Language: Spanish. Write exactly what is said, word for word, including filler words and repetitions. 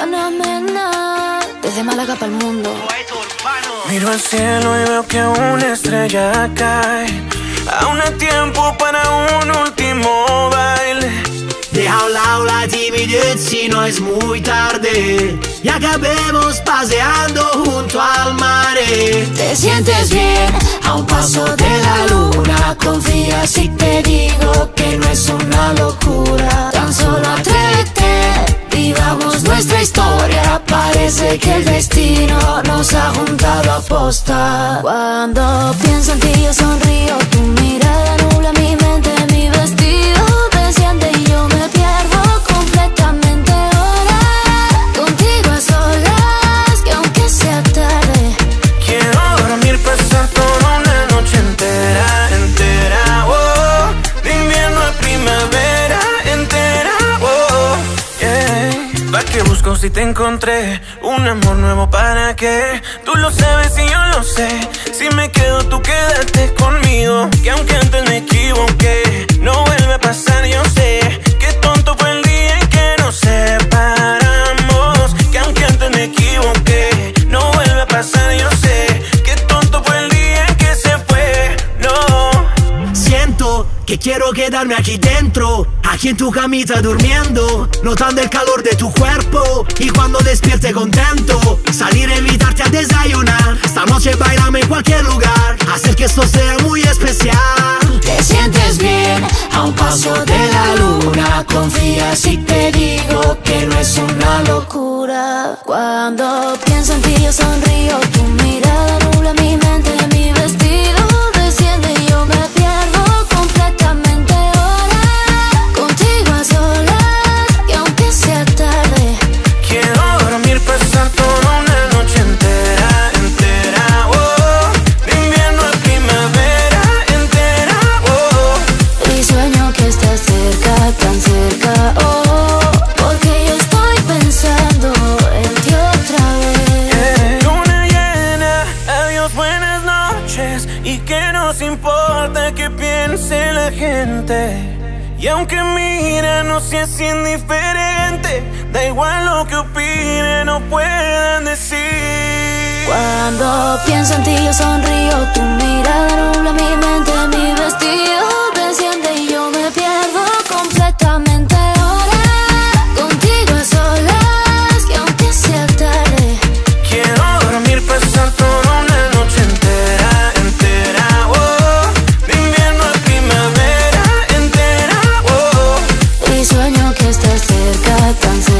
Panamena, desde Málaga para el mundo. Miro al cielo y veo que una estrella cae. Aún hay tiempo para un último baile. Deja a un lado la timidez si no es muy tarde y acabemos paseando junto al mar. Te sientes bien a un paso de la luna. Confía si te digo que no es una locura. Tan solo atrévete, vivamos nuestra historia. Parece que el destino nos ha juntado a posta. Cuando pienso en ti yo sonrío. Tu mirada nubla mi mente, mi vestido desciende y yo me pierdo completamente ahora. Contigo a solas, que aunque sea tarde, quiero dormir, pasar toda una noche entera, entera, oh. De invierno a primavera, entera, oh, yeah. ¿Pa' qué busco si te encontré? Un amor nuevo, ¿para qué? Tú lo sabes y yo lo sé. Si me quedo, tú quédate conmigo. Que aunque antes me equivoqué, no vuelve a pasar, yo sé. Qué tonto fue el día en que nos separamos. Que aunque antes me equivoqué, no vuelve a pasar, yo sé. Qué tonto fue el día en que se fue, no. Siento que quiero quedarme aquí dentro, aquí en tu camita durmiendo, notando el calor de tu cuerpo. Y cuando despierte contento, salir a invitarte a desayunar. Esta noche bailame en cualquier lugar, hacer que esto sea muy especial. te sientes bien a un paso de la luna. Confía si te digo que no es una locura. Cuando pienso en ti yo sonrío. Tu mirada nubla mi mente, mi vestido desciende y yo me pierdo completamente ahora. Contigo a solas, que aunque sea tarde, quiero dormir, pasar toda una noche entera, entera, oh. De invierno a primavera, entera, oh. y sueño que estás cerca, tan cerca, oh. Porque yo estoy pensando en ti otra vez. Yeah. Luna llena, adiós, buenas noches. Y que nos importa que piense la gente. Y aunque mira, no seas indiferente. Da igual lo que opinen o puedan decir. Cuando pienso en ti yo sonrío. Tu mirada nubla mi mente, mi vestido desciende y yo me pierdo completamente ahora. Contigo a solas, que aunque sea tarde, quiero dormir, pasar toda una noche entera, entera, oh. De invierno a primavera, entera, oh. y sueño que estás cerca, tan cerca.